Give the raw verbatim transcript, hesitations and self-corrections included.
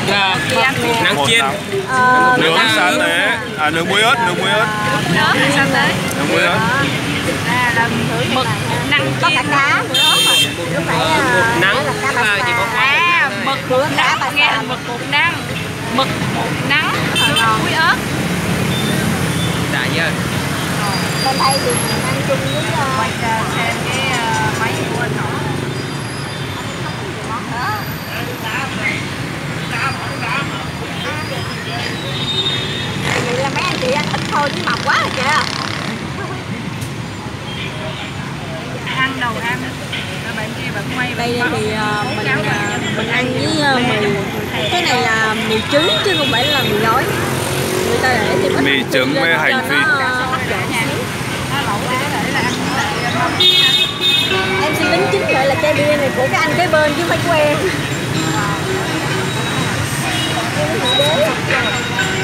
Nắng chiên. Nướng sa tế. À nướng muối ớt, nướng muối ớt. Nướng sa tế. Nướng muối ớt. À là mực nắng Có chiên. cả cá nữa rồi. Lúc nãy Nắng là cá là chỉ có À mực bột nắng, nghe mực bột nắng. Mực bột nắng, nướng muối ớt. Đã chưa? bên đây thì mình ăn chung với Quay ra xem cái máy của anh họ. vậy là mấy anh chị ăn ít thôi chứ mập quá rồi kìa. Ăn đầu ăn. Rồi bạn kia bạn quay Đây thì uh, mình uh, mình ăn với uh, mì. Cái này là mì trứng chứ không phải là mì gói. Người ta để thêm ít Mì trứng với hành phi. Em xin đính chính lại là chai bia này của cái anh kế bên chứ không phải của em.